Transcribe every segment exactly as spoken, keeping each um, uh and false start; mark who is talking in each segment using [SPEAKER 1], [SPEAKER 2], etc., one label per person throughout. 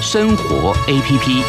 [SPEAKER 1] 生活 A P P。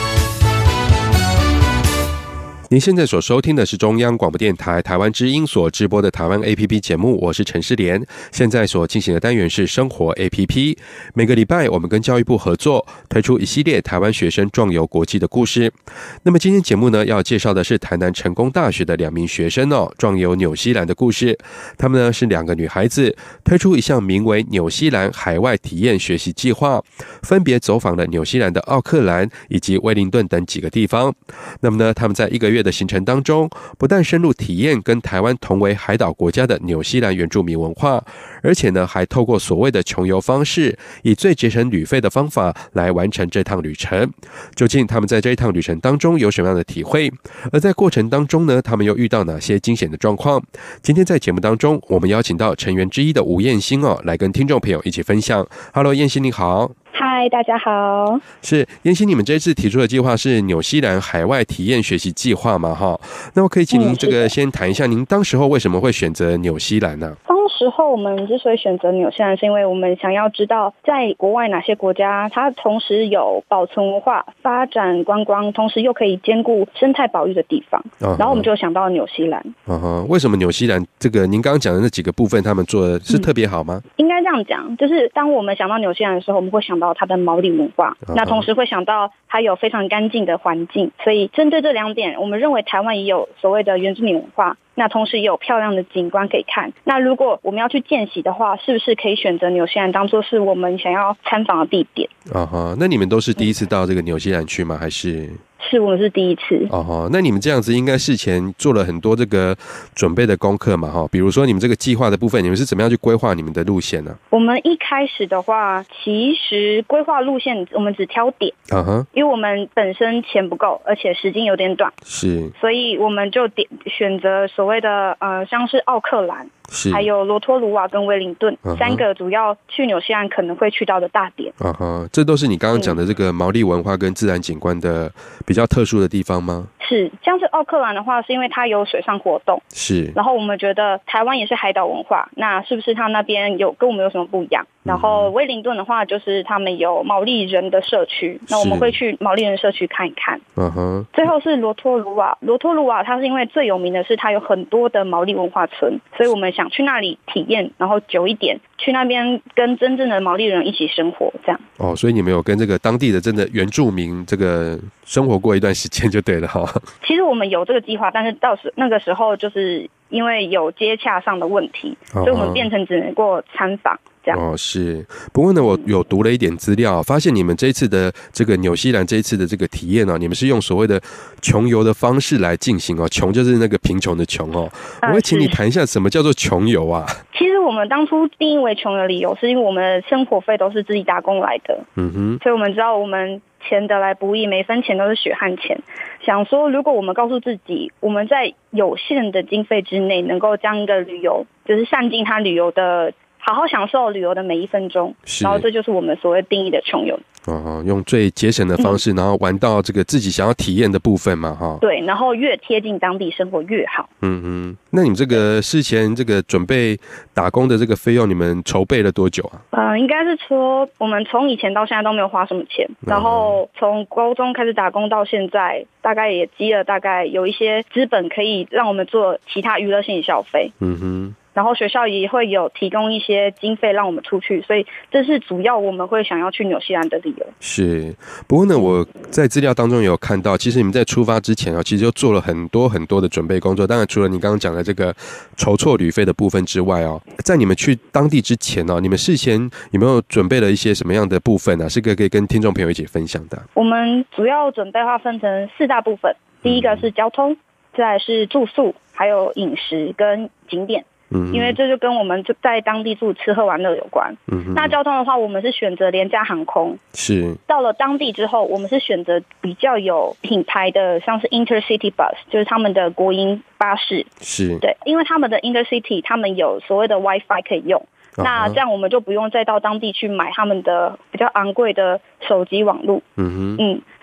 [SPEAKER 2] 您现在所收听的是中央广播电台台湾之音所直播的台湾 A P P 节目，我是陈诗莲。现在所进行的单元是生活 A P P。每个礼拜我们跟教育部合作推出一系列台湾学生壮游国际的故事。那么今天节目呢要介绍的是台南成功大学的两名学生哦壮游纽西兰的故事。他们呢是两个女孩子，推出一项名为纽西兰海外体验学习计划，分别走访了纽西兰的奥克兰以及威灵顿等几个地方。那么呢他们在一个月的行程当中，不但深入体验跟台湾同为海岛国家的纽西兰原住民文化，而且呢还透过所谓的穷游方式，以最节省旅费的方法来完成这趟旅程。究竟他们在这一趟旅程当中有什么样的体会？而在过程当中呢，他们又遇到哪些惊险的状况？今天在节目当中，我们邀请到成员之一的吴燕欣哦，来跟听众朋友一起分享。Hello， 燕欣你好。
[SPEAKER 3] 嗨，大家好。
[SPEAKER 2] 是燕欣，你们这一次提出的计划是纽西兰海外体验学习计划吗？哈，那我可以请您这个先谈一下，您当时候为什么会选择纽西兰呢？
[SPEAKER 3] 当时候我们之所以选择纽西兰，是因为我们想要知道在国外哪些国家，它同时有保存文化、发展观光，同时又可以兼顾生态保育的地方。Uh-huh. 然后我们就想到纽西兰。
[SPEAKER 2] 嗯哼，为什么纽西兰这个您刚刚讲的那几个部分，他们做的是特别好吗？
[SPEAKER 3] 嗯，应该这样讲，就是当我们想到纽西兰的时候，我们会想到它的毛利文化， uh-huh. 那同时会想到它有非常干净的环境。所以针对这两点，我们认为台湾也有所谓的原住民文化，那同时也有漂亮的景观可以看。那如果我们要去见习的话，是不是可以选择纽西兰当作是我们想要参访的地点？
[SPEAKER 2] 啊哈，那你们都是第一次到这个纽西兰去吗？还是？
[SPEAKER 3] 是，我们是第一次。
[SPEAKER 2] 哦，那你们这样子应该事前做了很多这个准备的功课嘛？哈，比如说你们这个计划的部分，你们是怎么样去规划你们的路线呢？
[SPEAKER 3] 我们一开始的话，其实规划路线我们只挑点，啊哈，因为我们本身钱不够，而且时间有点短，
[SPEAKER 2] 是，
[SPEAKER 3] 所以我们就点选择所谓的呃，像是奥克兰。还有罗托鲁瓦跟威灵顿、uh-huh. 三个主要去纽西兰可能会去到的大点。
[SPEAKER 2] 啊哈，这都是你刚刚讲的这个毛利文化跟自然景观的比较特殊的地方吗？
[SPEAKER 3] 是，像是奥克兰的话，是因为它有水上活动，
[SPEAKER 2] 是。
[SPEAKER 3] 然后我们觉得台湾也是海岛文化，那是不是它那边有跟我们有什么不一样？然后威灵顿的话，就是他们有毛利人的社区，那我们会去毛利人社区看一看。嗯哼。最后是罗托鲁瓦，罗托鲁瓦它是因为最有名的是它有很多的毛利文化村，所以我们想去那里体验，然后久一点，去那边跟真正的毛利人一起生活，这样。
[SPEAKER 2] 哦，所以你们有跟这个当地的真的原住民这个生活过一段时间就对了哈。
[SPEAKER 3] 其实我们有这个计划，但是到时那个时候就是因为有接洽上的问题，哦，所以我们变成只能够参访。
[SPEAKER 2] 哦，是。不过呢，我有读了一点资料，发现你们这一次的这个纽西兰这一次的这个体验哦，你们是用所谓的穷游的方式来进行哦，穷就是那个贫穷的穷哦。我会请你谈一下什么叫做穷游啊？
[SPEAKER 3] 其实我们当初定义为穷的理由，是因为我们的生活费都是自己打工来的，嗯哼，所以我们知道我们钱得来不易，每分钱都是血汗钱。想说，如果我们告诉自己，我们在有限的经费之内，能够将一个旅游，就是善尽它旅游的。好好享受旅游的每一分钟，然后这就是我们所谓定义的穷游。
[SPEAKER 2] 哦，用最节省的方式，嗯，然后玩到这个自己想要体验的部分嘛，哈。
[SPEAKER 3] 对，然后越贴近当地生活越好。嗯
[SPEAKER 2] 嗯，那你们这个事前这个准备打工的这个费用，你们筹备了多久啊？
[SPEAKER 3] 嗯、呃，应该是说我们从以前到现在都没有花什么钱，嗯，然后从高中开始打工到现在，大概也积了大概有一些资本可以让我们做其他娱乐性消费。嗯哼。然后学校也会有提供一些经费让我们出去，所以这是主要我们会想要去纽西兰的理由。
[SPEAKER 2] 是，不过呢，我在资料当中有看到，其实你们在出发之前啊，其实就做了很多很多的准备工作。当然，除了你刚刚讲的这个筹措旅费的部分之外哦，在你们去当地之前哦，你们事先有没有准备了一些什么样的部分啊？是可以跟听众朋友一起分享的。
[SPEAKER 3] 我们主要准备的话分成四大部分，第一个是交通，再来是住宿，还有饮食跟景点。嗯，因为这就跟我们在当地住吃喝玩乐有关。嗯，那交通的话，我们是选择廉价航空。
[SPEAKER 2] 是。到
[SPEAKER 3] 了当地之后，我们是选择比较有品牌的，像是 Intercity Bus， 就是他们的国营巴士。
[SPEAKER 2] 是。
[SPEAKER 3] 对，因为他们的 Intercity， 他们有所谓的 WiFi 可以用。那这样我们就不用再到当地去买他们的比较昂贵的手机网路。嗯哼，嗯，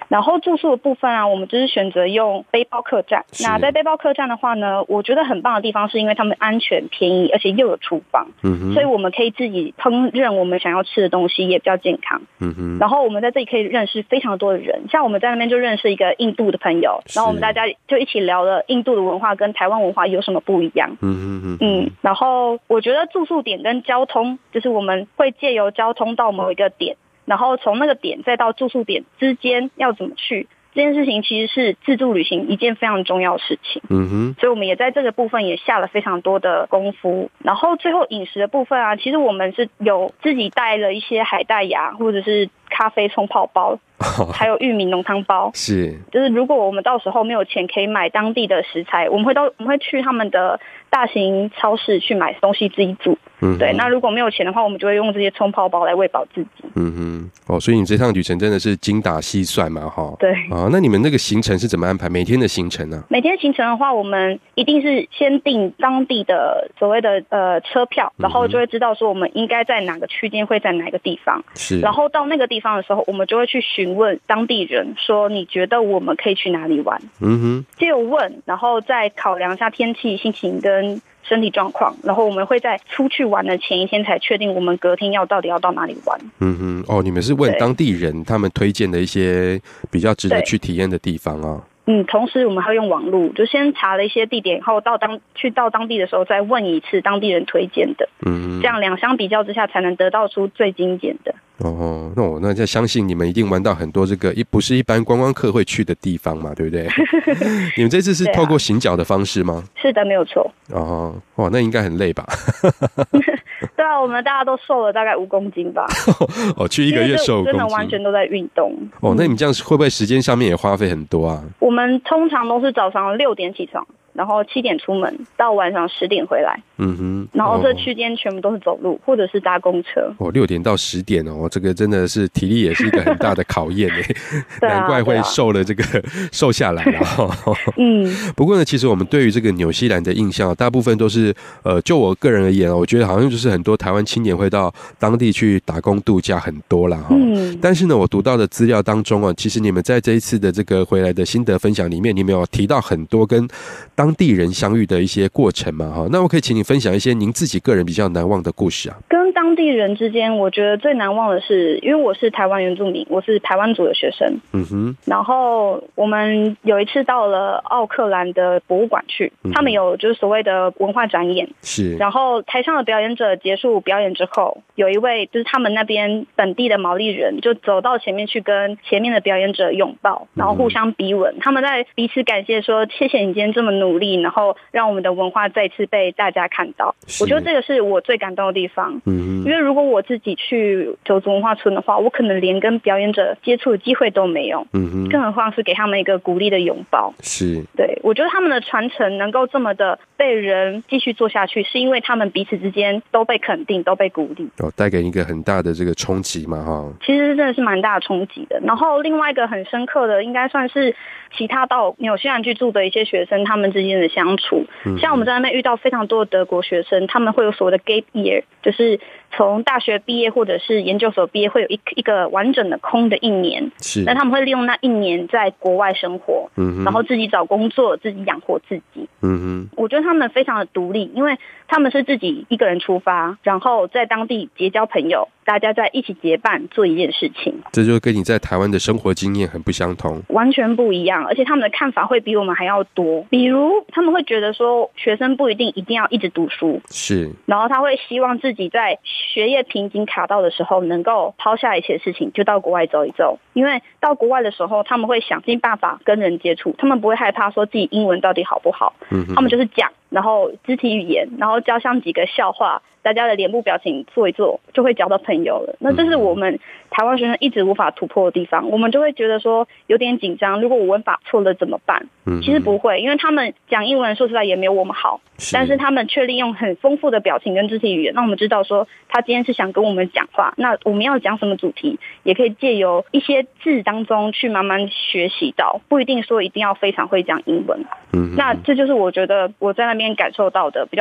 [SPEAKER 3] 然后住宿的部分啊，我们就是选择用背包客栈。那在背包客栈的话呢，我觉得很棒的地方是因为他们安全、便宜，而且又有厨房，嗯哼，所以我们可以自己烹饪我们想要吃的东西，也比较健康。嗯哼，然后我们在这里可以认识非常多的人，像我们在那边就认识一个印度的朋友，然后我们大家就一起聊了印度的文化跟台湾文化有什么不一样。嗯哼哼，嗯，然后我觉得住宿点跟交通，就是我们会借由交通到某一个点，然后从那个点再到住宿点之间要怎么去，这件事情其实是自助旅行一件非常重要的事情。嗯哼，所以我们也在这个部分也下了非常多的功夫。然后最后饮食的部分啊，其实我们是有自己带了一些海带芽或者是咖啡冲泡包，还有玉米浓汤包。是，就是如果我们到时候没有钱可以买当地的食材，我们会到我们会去他们的大型超市去买东西自己煮。嗯，对。那如果没有钱的话，我们就会用这些冲泡包来喂饱自己。嗯哼，
[SPEAKER 2] 哦，所以你这趟旅程真的是精打细算嘛，哈。
[SPEAKER 3] 对。
[SPEAKER 2] 啊，那你们那个行程是怎么安排？每天的行程呢、啊？
[SPEAKER 3] 每天行程的话，我们一定是先订当地的所谓的呃车票，然后就会知道说我们应该在哪个区间会在哪个地方。是。然后到那个地方的时候，我们就会去询问当地人说，你觉得我们可以去哪里玩？嗯哼。借由问，然后再考量一下天气、心情跟身体状况，然后我们会在出去玩的前一天才确定我们隔天要到底要到哪里玩。
[SPEAKER 2] 嗯哼，哦，你们是问当地人他们推荐的一些比较值得去体验的地方啊。
[SPEAKER 3] 嗯，同时我们会用网路，就先查了一些地点，然后到当去到当地的时候再问一次当地人推荐的。嗯，这样两相比较之下，才能得到出最精简的。
[SPEAKER 2] 哦，那我那就相信你们一定玩到很多这个一不是一般观光客会去的地方嘛，对不对？你们这次是透过行脚的方式吗？
[SPEAKER 3] 是的，没有错。
[SPEAKER 2] 哦，哇，那应该很累吧？
[SPEAKER 3] 对啊，我们大家都瘦了大概五公斤吧。
[SPEAKER 2] 哦，去一个月瘦五公斤，
[SPEAKER 3] 真的完全都在运动。
[SPEAKER 2] 哦，那你们这样会不会时间上面也花费很多啊？
[SPEAKER 3] 我们通常都是早上六点起床，然后七点出门，到晚上十点回来。嗯哼，然后这区间全部都是走路，或者是搭公车。
[SPEAKER 2] 哦，六点到十点哦，这个真的是体力也是一个很大的考验哎。啊、难怪会瘦了这个、啊、瘦下来了哈。嗯，不过呢，其实我们对于这个纽西兰的印象，大部分都是呃，就我个人而言，我觉得好像就是很多台湾青年会到当地去打工度假很多啦哈。嗯，但是呢，我读到的资料当中啊，其实你们在这一次的这个回来的心得分享里面，你们有提到很多跟当地人相遇的一些过程嘛哈。那我可以请你分享一些您自己个人比较难忘的故事啊。
[SPEAKER 3] 跟当地人之间，我觉得最难忘的是，因为我是台湾原住民，我是台湾族的学生。嗯哼。然后我们有一次到了奥克兰的博物馆去，嗯、他们有就是所谓的文化展演。是。然后台上的表演者结束表演之后，有一位就是他们那边本地的毛利人，就走到前面去跟前面的表演者拥抱，然后互相逼吻。嗯、他们在彼此感谢说：“谢谢你今天这么努力，然后让我们的文化再次被大家看到。”我觉得这个是我最感动的地方。嗯，因为如果我自己去九族文化村的话，我可能连跟表演者接触的机会都没有。嗯哼，更何况是给他们一个鼓励的拥抱。是，对，我觉得他们的传承能够这么的被人继续做下去，是因为他们彼此之间都被肯定，都被鼓励，
[SPEAKER 2] 哦，带给一个很大的这个冲击嘛，哈。
[SPEAKER 3] 其实真的是蛮大的冲击的。然后另外一个很深刻的，应该算是其他到纽西兰去住的一些学生他们之间的相处。嗯、像我们在那边遇到非常多的德国学生，他们会有所谓的 gap year， 就是从大学毕业或者是研究所毕业，会有一一个完整的空的一年。是，那他们会利用那一年在国外生活，嗯，然后自己找工作，自己养活自己。嗯哼，我觉得他们非常的独立，因为他们是自己一个人出发，然后在当地结交朋友，大家在一起结伴做一件事情。
[SPEAKER 2] 这就跟你在台湾的生活经验很不相同，
[SPEAKER 3] 完全不一样，而且他们的看法会比我们还要多。比如他们会觉得说，学生不一定一定要一直读书，是，然后他会希望自己在学业瓶颈卡到的时候，能够抛下一切事情，就到国外走一走。因为到国外的时候，他们会想尽办法跟人接触，他们不会害怕说自己英文到底好不好，嗯，他们就是讲，然后肢体语言，然后交上几个笑话，大家的脸部表情做一做，就会交到朋友了。那这是我们台湾学生一直无法突破的地方，我们就会觉得说有点紧张，如果我文法错了怎么办？嗯，其实不会，因为他们讲英文说实在也没有我们好，是，但是他们却利用很丰富的表情跟肢体语言，让我们知道说他今天是想跟我们讲话，那我们要讲什么主题，也可以借由一些字当中去慢慢学习到，不一定说一定要非常会讲英文。嗯，那这就是我觉得我在那边感受到的比较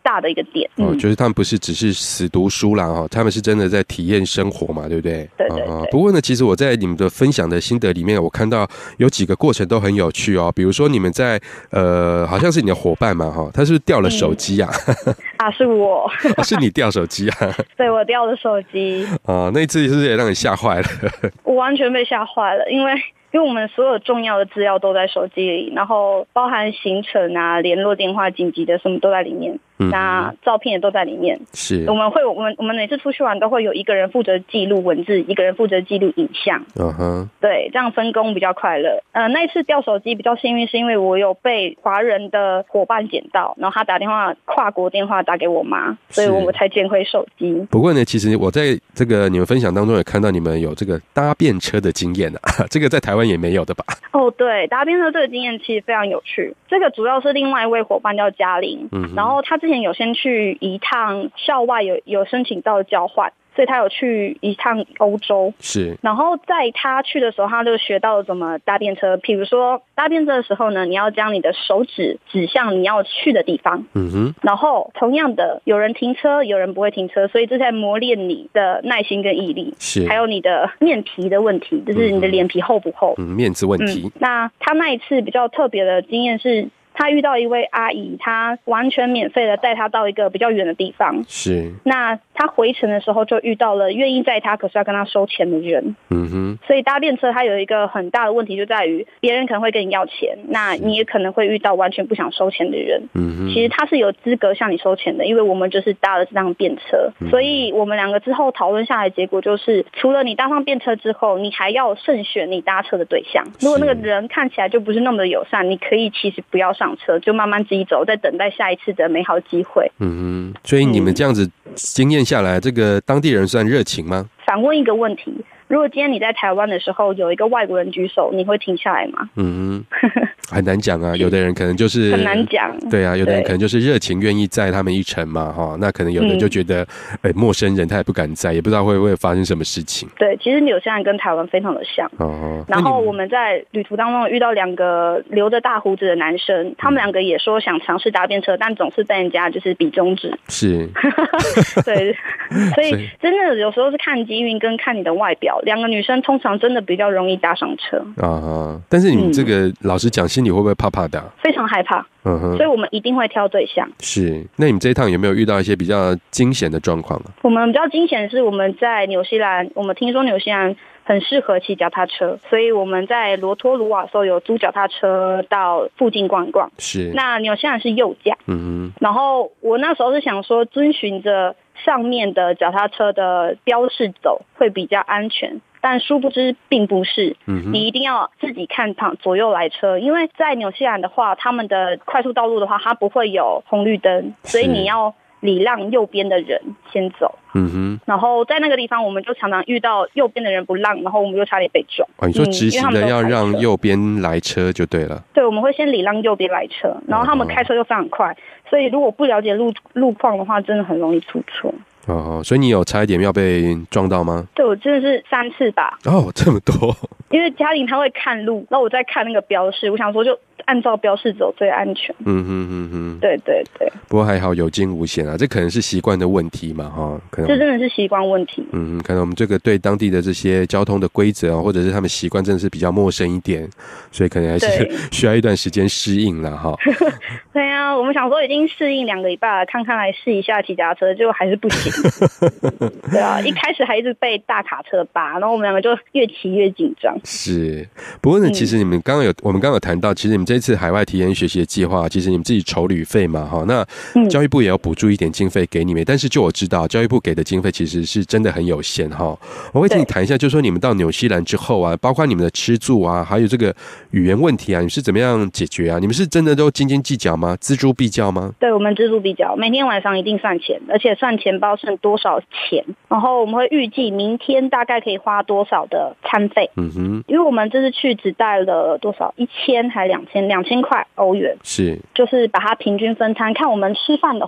[SPEAKER 3] 大的一个点。
[SPEAKER 2] 哦，就是他们不是只是死读书啦，哈，他们是真的在体验生活嘛，对不对？
[SPEAKER 3] 对对对。
[SPEAKER 2] 啊、不过呢，其实我在你们的分享的心得里面，我看到有几个过程都很有趣哦。比如说你们在呃，好像是你的伙伴嘛，哈，他是不是掉了手机啊？嗯、
[SPEAKER 3] 啊，是我、
[SPEAKER 2] 哦，是你掉手机啊？
[SPEAKER 3] 对，我掉了手机。
[SPEAKER 2] 哦，那一次是不是也让你吓坏了？
[SPEAKER 3] 我完全被吓坏了，因为。因为我们所有重要的资料都在手机里，然后包含行程啊、联络电话、紧急的什么都在里面。嗯、那照片也都在里面。
[SPEAKER 2] 是，
[SPEAKER 3] 我们会，我们我们每次出去玩都会有一个人负责记录文字，一个人负责记录影像。嗯哼，对，这样分工比较快乐。呃，那一次掉手机比较幸运，是因为我有被华人的伙伴捡到，然后他打电话跨国电话打给我妈，所以我们才捡回手机。
[SPEAKER 2] 不过呢，其实我在这个你们分享当中也看到你们有这个搭便车的经验啊，这个在台湾也没有的吧？
[SPEAKER 3] 哦，对，搭便车这个经验其实非常有趣。这个主要是另外一位伙伴叫嘉玲，嗯，然后他之前有先去一趟校外有有申请到交换。所以他有去一趟欧洲，是。然后在他去的时候，他就学到了怎么搭便车。比如说搭便车的时候呢，你要将你的手指指向你要去的地方。嗯哼。然后同样的，有人停车，有人不会停车，所以这在磨练你的耐心跟毅力，是。还有你的面皮的问题，就是你的脸皮厚不厚？
[SPEAKER 2] 嗯，面子问题。
[SPEAKER 3] 嗯、那他那一次比较特别的经验是。他遇到一位阿姨，她完全免费的带他到一个比较远的地方。是。那他回程的时候就遇到了愿意载他，可是要跟他收钱的人。嗯哼。所以搭便车它有一个很大的问题，就在于别人可能会跟你要钱，那你也可能会遇到完全不想收钱的人。嗯哼。其实他是有资格向你收钱的，因为我们就是搭了这辆便车。嗯、所以我们两个之后讨论下来，结果就是除了你搭上便车之后，你还要慎选你搭车的对象。如果那个人看起来就不是那么的友善，你可以其实不要上车，就慢慢自己走，再等待下一次的美好机会。
[SPEAKER 2] 嗯哼，所以你们这样子经验下来，这个当地人算热情吗？
[SPEAKER 3] 反问一个问题，如果今天你在台湾的时候有一个外国人举手，你会停下来吗？嗯哼，
[SPEAKER 2] 很难讲啊。有的人可能就是
[SPEAKER 3] 很难讲，
[SPEAKER 2] 对啊，有的人可能就是热情，愿意载他们一程嘛，哈。那可能有的人就觉得，哎、嗯欸，陌生人他也不敢载，也不知道会不会发生什么事情。
[SPEAKER 3] 对，其实纽西兰跟台湾非常的像。哦。然后我们在旅途当中遇到两个留着大胡子的男生，他们两个也说想尝试搭便车，但总是被人家就是比中指。
[SPEAKER 2] 是。
[SPEAKER 3] 对，所以真的有时候是看机运跟看你的外表。两个女生通常真的比较容易搭上车
[SPEAKER 2] 啊，但是你这个、嗯、老实讲，心里会不会怕怕的、啊？
[SPEAKER 3] 非常害怕，嗯哼，所以我们一定会挑对象。
[SPEAKER 2] 是，那你们这一趟有没有遇到一些比较惊险的状况啊？
[SPEAKER 3] 我们比较惊险的是我们在纽西兰，我们听说纽西兰很适合骑脚踏车，所以我们在罗托鲁瓦的时候有租脚踏车到附近逛一逛。是，那纽西兰是右驾，嗯哼，然后我那时候是想说遵循着上面的脚踏车的标示走会比较安全，但殊不知并不是。嗯、你一定要自己看旁左右来车，因为在纽西兰的话，他们的快速道路的话，它不会有红绿灯，所以你要礼让右边的人先走。嗯哼，然后在那个地方，我们就常常遇到右边的人不让，然后我们就差点被撞。
[SPEAKER 2] 哦，你说执行的要让右边来车就对了。
[SPEAKER 3] 对，我们会先礼让右边来车，然后他们开车又非常快，所以如果不了解路路况的话，真的很容易出错。
[SPEAKER 2] 哦，所以你有差一点要被撞到吗？
[SPEAKER 3] 对，我真的是三次吧。
[SPEAKER 2] 哦，这么多。
[SPEAKER 3] 因为嘉玲她会看路，然后我在看那个标示，我想说就按照标示走最安全。嗯哼哼哼，对对对。
[SPEAKER 2] 不过还好有惊无险啊，这可能是习惯的问题嘛，哈。可能
[SPEAKER 3] 这真的是习惯问题。
[SPEAKER 2] 嗯，可能我们这个对当地的这些交通的规则啊，或者是他们习惯，真的是比较陌生一点，所以可能还是需要一段时间适应了哈。
[SPEAKER 3] 对啊，我们想说已经适应两个礼拜了，看看来试一下骑脚踏车，结果还是不行。对啊，一开始还一直被大卡车扒，然后我们两个就越骑越紧张。
[SPEAKER 2] 是，不过呢，其实你们刚刚有，嗯、我们刚刚有谈到，其实你们这一次海外体验学习的计划，其实你们自己筹旅费嘛，哈，那教育部也要补助一点经费给你们，嗯、但是就我知道，教育部给的经费其实是真的很有限哈。我会请你谈一下，就是说你们到纽西兰之后啊，包括你们的吃住啊，还有这个语言问题啊，你是怎么样解决啊？你们是真的都斤斤计较吗？锱铢必较吗？
[SPEAKER 3] 对，我们锱铢必较，每天晚上一定算钱，而且算钱包剩多少钱，然后我们会预计明天大概可以花多少的餐费。嗯哼，因为我们这次去只带了多少，一千还两千两千块欧元，是，就是把它平均分摊，看我们吃饭的话，大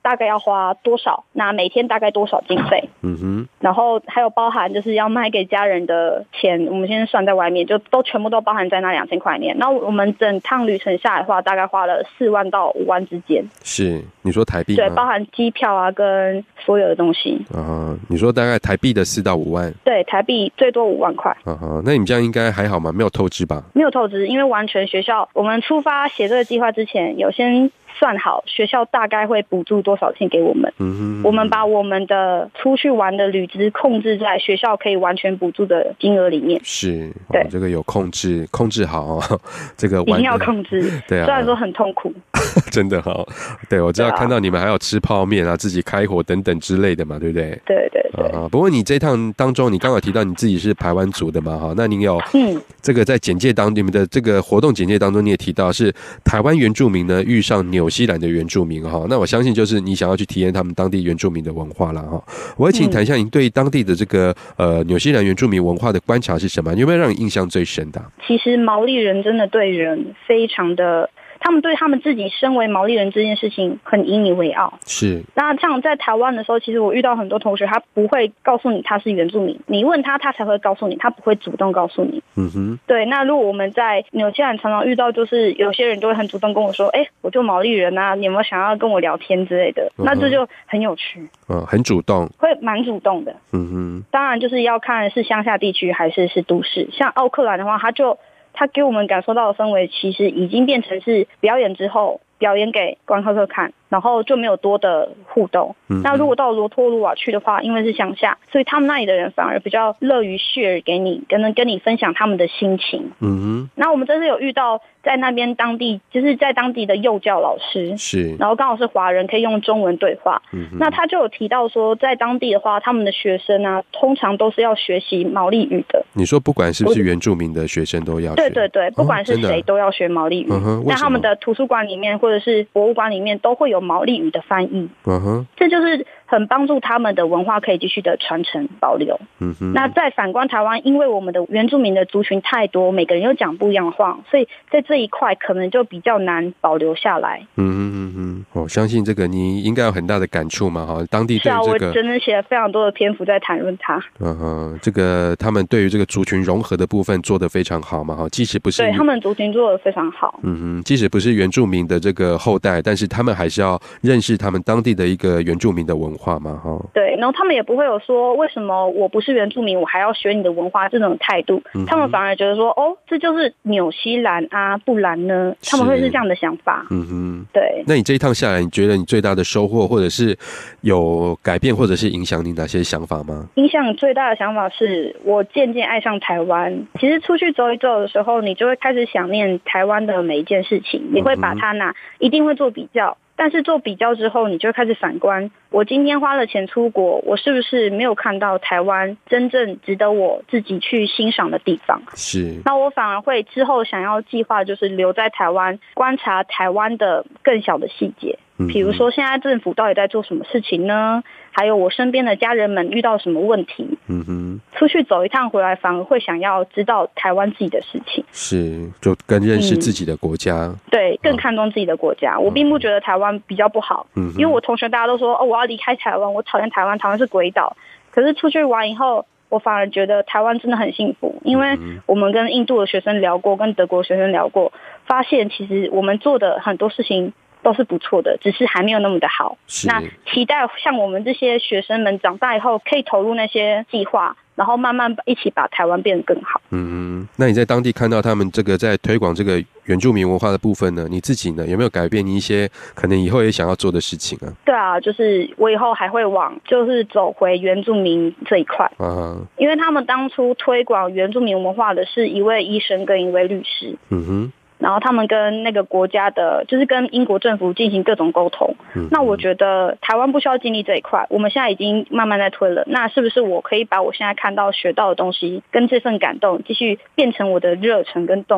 [SPEAKER 3] 大概要花多少，那每天大概多少经费，嗯哼，然后还有包含就是要卖给家人的钱，我们先算在外面，就都全部都包含在那两千块里面。那我们整趟旅程下来的话，大概花了四万到五万之间。
[SPEAKER 2] 是你说台币吗？
[SPEAKER 3] 对，包含机票啊跟所有的东西。
[SPEAKER 2] 啊，你说大概台币的四到五万？
[SPEAKER 3] 对，台币最多五万块。
[SPEAKER 2] 啊，那你这样应该还好吗？没有透支吧？
[SPEAKER 3] 没有透支，因为完全学校我们出发写这个计划之前有先算好学校大概会补助多少钱给我们，嗯，我们把我们的出去玩的旅资控制在学校可以完全补助的金额里面。
[SPEAKER 2] 是，对，哦，这个有控制，控制好哦，这个
[SPEAKER 3] 一定要控制。对啊，虽然说很痛苦，
[SPEAKER 2] 真的好。对，我知道看到你们还有吃泡面啊，自己开火等等之类的嘛，对不对？
[SPEAKER 3] 对对对。
[SPEAKER 2] 啊，不过你这一趟当中，你刚好提到你自己是排湾族的嘛，哈，那您有嗯，这个在简介当你们的这个活动简介当中，你也提到是台湾原住民呢遇上纽西兰的原住民哈，那我相信就是你想要去体验他们当地原住民的文化啦哈。我会请你谈一下您对当地的这个呃纽西兰原住民文化的观察是什么？有没有让你印象最深的？
[SPEAKER 3] 其实毛利人真的对人非常的。他们对他们自己身为毛利人这件事情很引以为傲。是。那像在台湾的时候，其实我遇到很多同学，他不会告诉你他是原住民，你问他，他才会告诉你，他不会主动告诉你。嗯哼。对，那如果我们在纽西兰常常遇到，就是有些人就会很主动跟我说，哎、欸，我就毛利人啊，你有没有想要跟我聊天之类的？嗯、那这就很有趣。
[SPEAKER 2] 嗯，很主动。
[SPEAKER 3] 会蛮主动的。嗯哼。当然就是要看是乡下地区还是是都市，像奥克兰的话，他就。他给我们感受到的氛围，其实已经变成是表演之后表演给观光客看，然后就没有多的互动。嗯、那如果到罗托鲁瓦去的话，因为是乡下，所以他们那里的人反而比较乐于 share 给你，跟能跟你分享他们的心情。嗯哼。那我们这次有遇到在那边当地，就是在当地的幼教老师，是，然后刚好是华人，可以用中文对话。嗯哼。那他就有提到说，在当地的话，他们的学生啊，通常都是要学习毛利语的。
[SPEAKER 2] 你说不管是不是原住民的学生都要学？
[SPEAKER 3] 对对对，不管是谁都要学毛利语。嗯哼。那他们的图书馆里面或者是博物馆里面都会有毛利语的翻译。嗯哼。这就是很帮助他们的文化可以继续的传承保留。嗯哼。那再反观台湾，因为我们的原住民的族群太多，每个人又讲不一样的话，所以在这一块可能就比较难保留下来。
[SPEAKER 2] 嗯哼嗯哼。我、哦、相信这个你应该有很大的感触嘛，哈，当地对这个，
[SPEAKER 3] 是啊，我真的写了非常多的篇幅在谈论它。
[SPEAKER 2] 嗯哼，这个他们对于这个族群融合的部分做得非常好嘛，哈，即使不是
[SPEAKER 3] 对他们族群做得非常好。
[SPEAKER 2] 嗯哼，即使不是原住民的这个后代，但是他们还是要认识他们当地的一个原住民的文化嘛，哈。对，
[SPEAKER 3] 然后他们也不会有说为什么我不是原住民，我还要学你的文化这种态度。嗯、他们反而觉得说，哦，这就是纽西兰啊，不然呢？他们会是这样的想法。嗯哼，对。
[SPEAKER 2] 那你这一趟下来，你觉得你最大的收获，或者是有改变，或者是影响你哪些想法吗？
[SPEAKER 3] 影响最大的想法是我渐渐爱上台湾。其实出去走一走的时候，你就会开始想念台湾的每一件事情，你会把它拿，一定会做比较。但是做比较之后，你就开始反观，我今天花了钱出国，我是不是没有看到台湾真正值得我自己去欣赏的地方？是。那我反而会之后想要计划，就是留在台湾，观察台湾的更小的细节。比如说现在政府到底在做什么事情呢？还有我身边的家人们遇到什么问题？嗯哼，出去走一趟回来，反而会想要知道台湾自己的事情，
[SPEAKER 2] 是就更认识自己的国家。嗯、
[SPEAKER 3] 对，更看重自己的国家。嗯、我并不觉得台湾比较不好，嗯，因为我同学大家都说哦，我要离开台湾，我讨厌台湾，台湾是鬼岛。可是出去玩以后，我反而觉得台湾真的很幸福，因为我们跟印度的学生聊过，跟德国学生聊过，发现其实我们做的很多事情都是不错的，只是还没有那么的好。那期待像我们这些学生们长大以后，可以投入那些计划，然后慢慢一起把台湾变得更好。
[SPEAKER 2] 嗯，那你在当地看到他们这个在推广这个原住民文化的部分呢，你自己呢有没有改变你一些可能以后也想要做的事情啊？
[SPEAKER 3] 对啊，就是我以后还会往就是走回原住民这一块啊，因为他们当初推广原住民文化的是一位医生跟一位律师。嗯哼。然后他们跟那个国家的，就是跟英国政府进行各种沟通。嗯、那我觉得台湾不需要经历这一块，我们现在已经慢慢在推了。那是不是我可以把我现在看到、学到的东西，跟这份感动，继续变成我的热忱跟动力，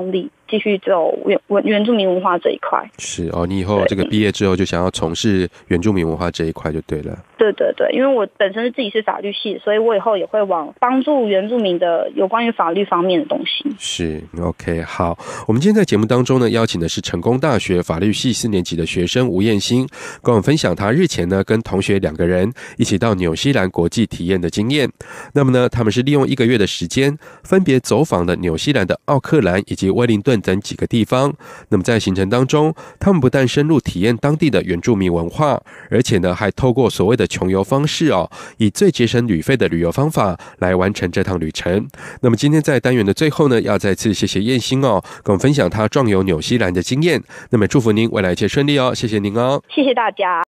[SPEAKER 3] 继续走原原住民文化这一块。
[SPEAKER 2] 是哦，你以后这个毕业之后就想要从事原住民文化这一块就对了。
[SPEAKER 3] 对对对，因为我本身是自己是法律系，所以我以后也会往帮助原住民的有关于法律方面的东西。
[SPEAKER 2] 是 OK， 好，我们今天在节目当中呢，邀请的是成功大学法律系四年级的学生吴燕欣，跟我们分享他日前呢跟同学两个人一起到纽西兰国际体验的经验。那么呢，他们是利用一个月的时间，分别走访了纽西兰的奥克兰以及威灵顿等几个地方。那么在行程当中，他们不但深入体验当地的原住民文化，而且呢还透过所谓的穷游方式哦，以最节省旅费的旅游方法来完成这趟旅程。那么今天在单元的最后呢，要再次谢谢燕欣哦，跟我们分享他壮游纽西兰的经验。那么祝福您未来一切顺利哦，谢谢您哦，
[SPEAKER 3] 谢谢大家。